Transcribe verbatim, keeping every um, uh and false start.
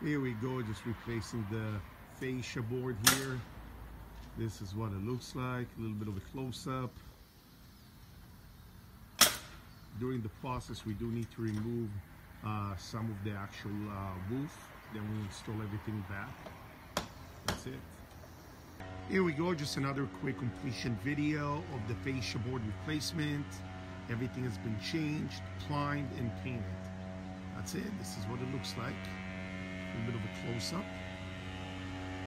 Here we go, just replacing the fascia board here. This is what it looks like, a little bit of a close-up. During the process, we do need to remove uh, some of the actual uh, woof. Then we install everything back. That's it. Here we go, just another quick completion video of the fascia board replacement. Everything has been changed, primed, and painted. That's it. This is what it looks like. A little bit of a close-up.